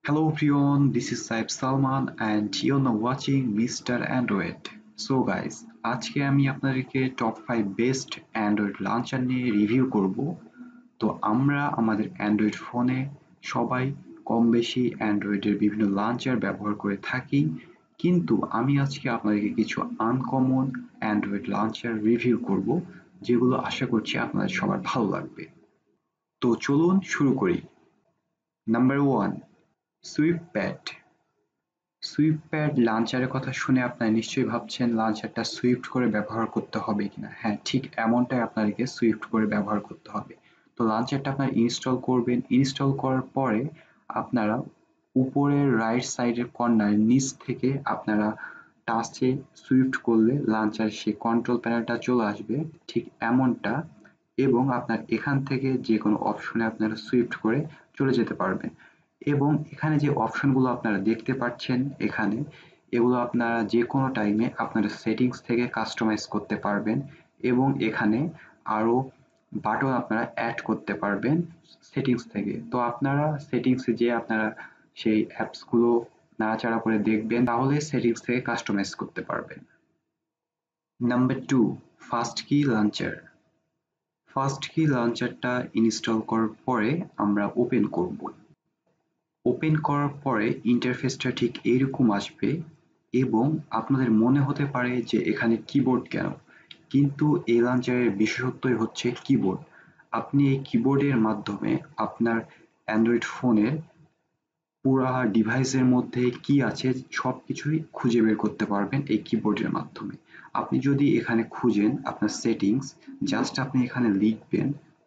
Hello everyone, this is Saib Salman and you're now watching MrAndroid. So guys, আজকে আমি আপনাদেরকে top 5 best Android launcher নিয়ে review করব। তো আমরা আমাদের অ্যান্ড্রয়েড ফোনে সবাই কম বেশি অ্যান্ড্রয়েডের বিভিন্ন লঞ্চার ব্যবহার করে থাকি, কিন্তু আমি আজকে আপনাদেরকে কিছু আনকমন অ্যান্ড্রয়েড লঞ্চার রিভিউ করব, যেগুলো আশা করছি আপনাদের সবার ভালো লাগবে। তো চলুন শুরু করি। নাম্বার 1, সুইফটপ্যাড। সুইফটপ্যাড লঞ্চারের কথা শুনে আপনারা নিশ্চয়ই ভাবছেন লঞ্চারটা সুইফট করে ব্যবহার করতে হবে কিনা। হ্যাঁ, ঠিক এমনটাই আপনাদেরকে সুইফট করে ব্যবহার করতে হবে। তো লঞ্চারটা আপনারা ইনস্টল করবেন। ইনস্টল করার পরে আপনারা উপরের রাইট সাইডের কর্নার নিচ থেকে আপনারা টাচে সুইফট করলে লঞ্চার সেই কন্ট্রোল প্যানেলটা চলে আসবে, ঠিক এমনটা। এবং আপনার এখান থেকে যে কোনো অপশনে আপনারা সুইফট করে চলে যেতে পারবেন। এবং এখানে যে অপশনগুলো আপনারা দেখতে পাচ্ছেন এখানে, এগুলো আপনারা যে কোনো টাইমে আপনারা সেটিংস থেকে কাস্টমাইজ করতে পারবেন এবং এখানে আরও বাটন আপনারা অ্যাড করতে পারবেন সেটিংস থেকে। তো আপনারা সেটিংসে যেয়ে আপনারা সেই অ্যাপসগুলো নাড়াচাড়া করে দেখবেন, তাহলে সেটিংস থেকে কাস্টমাইজ করতে পারবেন। Number 2, fast key launcher. Fast key লঞ্চারটা ইনস্টল করার পরে আমরা ওপেন করব। ওপেন করার পরে ইন্টারফেসটা ঠিক এইরকম আসবে এবং আপনাদের মনে হতে পারে যে এখানে কিবোর্ড কেন, কিন্তু এই লঞ্চারের বিশেষত্বই হচ্ছে কিবোর্ড। আপনি এই কিবোর্ডের মাধ্যমে আপনার অ্যান্ড্রয়েড ফোনের পুরা ডিভাইসের মধ্যে কি আছে সবকিছুই খুঁজে বের করতে পারবেন এই কিবোর্ডের মাধ্যমে। আপনি যদি এখানে খুঁজেন আপনার সেটিংস, জাস্ট আপনি এখানে লিখবেন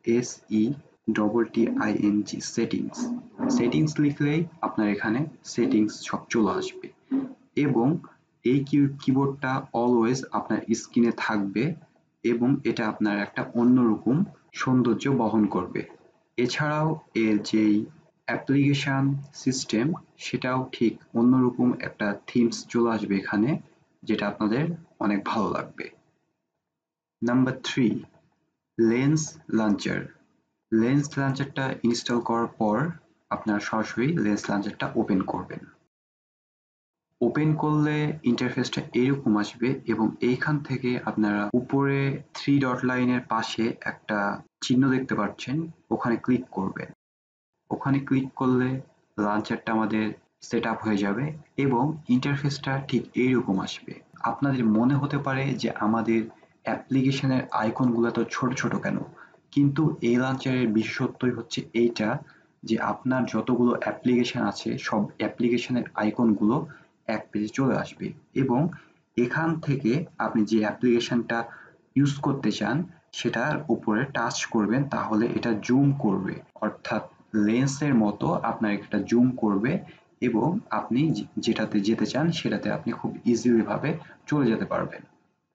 SETTING সেটিংস। সেটিংস লিখলেই আপনার এখানে সেটিংস সব চলে আসবে এবং এই কিবোর্ডটা অলওয়েজ আপনার স্ক্রিনে থাকবে এবং এটা আপনার একটা অন্যরকম সৌন্দর্য বহন করবে। এছাড়াও এর যেই অ্যাপ্লিকেশন সিস্টেম, সেটাও ঠিক অন্যরকম একটা থিমস চলে আসবে এখানে, যেটা আপনাদের অনেক ভালো লাগবে। Number 3, lens launcher. লেন্স লঞ্চারটা ইনস্টল করার পর আপনারা সরাসরি লেন্স লঞ্চারটা ওপেন করবেন। ওপেন করলে ইন্টারফেসটা এরকম আসবে এবং এইখান থেকে আপনারা উপরে 3 ডট লাইনের পাশে একটা চিহ্ন দেখতে পাচ্ছেন, ওখানে ক্লিক করবেন। ওখানে ক্লিক করলে লঞ্চারটা আমাদের সেট আপ হয়ে যাবে এবং ইন্টারফেসটা ঠিক এইরকম আসবে। আপনাদের মনে হতে পারে যে আমাদের অ্যাপ্লিকেশনের আইকনগুলো তো ছোট ছোট কেন, কিন্তু এই লঞ্চারের বিশেষত্বই হচ্ছে এইটা যে আপনার যতগুলো অ্যাপ্লিকেশন আছে সব অ্যাপ্লিকেশনের আইকনগুলো এক পেজে চলে আসবে এবং এখান থেকে আপনি যে অ্যাপ্লিকেশনটা ইউজ করতে চান সেটার উপরে টাচ করবেন, তাহলে এটা জুম করবে, অর্থাৎ লেন্সের মতো আপনার একটা জুম করবে এবং আপনি যেটাতে যেতে চান সেটাতে আপনি খুব ইজিলি ভাবে চলে যেতে পারবেন।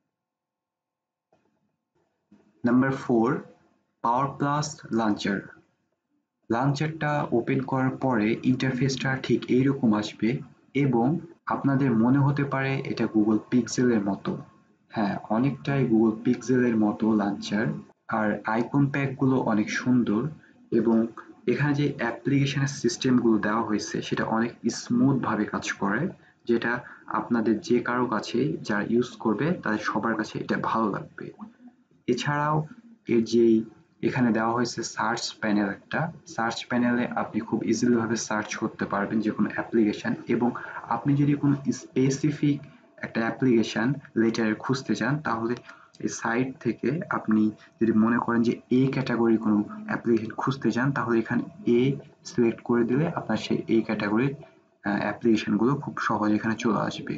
Number 4, power plus launcher. লঞ্চারটা ওপেন করার পরে ইন্টারফেসটা ঠিক এইরকম আসবে এবং আপনাদের মনে হতে পারে এটা গুগল পিক্সেলের মতো। হ্যাঁ, অনেকটাই গুগল পিক্সেলের মতো লঞ্চার, আর আইকন প্যাকগুলো অনেক সুন্দর এবং এখানে যে অ্যাপ্লিকেশনের সিস্টেমগুলো দেওয়া হয়েছে সেটা অনেক স্মুথ ভাবে কাজ করে, যেটা আপনাদের যে কারো কাছে যারা ইউজ করবে তাদের সবার কাছে এটা ভালো লাগবে। এছাড়াও এর যেই এখানে দেওয়া হয়েছে সার্চ প্যানেল, একটা সার্চ প্যানেলে আপনি খুব ইজিলি ভাবে সার্চ করতে পারবেন যে কোনো অ্যাপ্লিকেশন, এবং আপনি যদি কোনো স্পেসিফিক একটা অ্যাপ্লিকেশন লেটারে খুঁজতে চান তাহলে এই সাইট থেকে আপনি যদি মনে করেন যে এ ক্যাটাগরির কোনো অ্যাপ্লিকেশন খুঁজতে চান তাহলে এখানে এ সিলেক্ট করে দিলে আপনার সেই এই ক্যাটাগরির অ্যাপ্লিকেশনগুলো খুব সহজে এখানে চলে আসবে।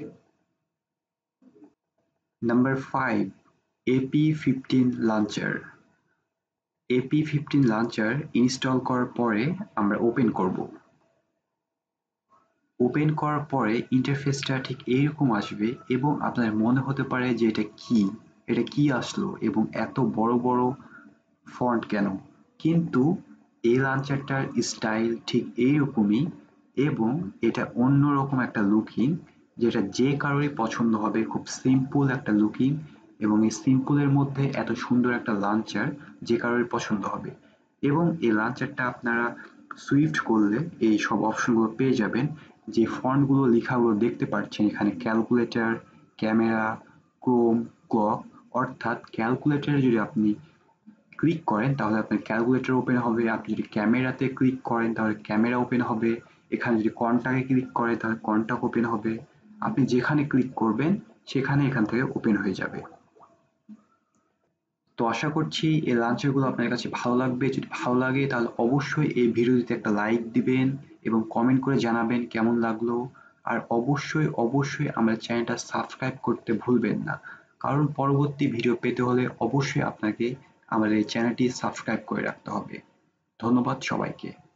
Number 5, AP15 launcher. AP15 launcher install করার পরে আমরা ওপেন করব। ওপেন করার পরে ইন্টারফেসটা ঠিক এইরকম আসবে এবং আপনার মনে হতে পারে যে এটা কি আসলো এবং এত বড় বড় ফন্ট কেন, কিন্তু এই লঞ্চারটার স্টাইল ঠিক এইরকমই এবং এটা অন্যরকম একটা লুকিং, যেটা যে কারোরই পছন্দ হবে। খুব সিম্পল একটা লুকিং এবং এই সিম্পলের মধ্যে এত সুন্দর একটা লঞ্চার যে কারোরই পছন্দ হবে। এবং এই লঞ্চারটা আপনারা সুইফট করলে এই সব অপশনগুলো পেয়ে যাবেন। যে ফন্টগুলো লেখাগুলো দেখতে পাচ্ছেন এখানে ক্যালকুলেটর, ক্যামেরা, ক্রোম, ক্লক, অর্থাৎ ক্যালকুলেটরে যদি আপনি ক্লিক করেন তাহলে আপনার ক্যালকুলেটর ওপেন হবে, আপনি যদি ক্যামেরাতে ক্লিক করেন তাহলে ক্যামেরা ওপেন হবে, এখানে যদি কন্টাক্টে ক্লিক করেন তাহলে কন্টাক্ট ওপেন হবে, আপনি যেখানে ক্লিক করবেন সেখানে এখান থেকে ওপেন হয়ে যাবে। তো আশা করছি এই লাঞ্চারগুলো আপনার কাছে ভালো লাগবে। যদি ভালো লাগে তাহলে অবশ্যই এই ভিডিওটিতে একটা লাইক দিবেন এবং কমেন্ট করে জানাবেন কেমন লাগলো। আর অবশ্যই অবশ্যই আমাদের চ্যানেলটা সাবস্ক্রাইব করতে ভুলবেন না, কারণ পরবর্তী ভিডিও পেতে হলে অবশ্যই আপনাকে আমাদের এই চ্যানেলটি সাবস্ক্রাইব করে রাখতে হবে। ধন্যবাদ সবাইকে।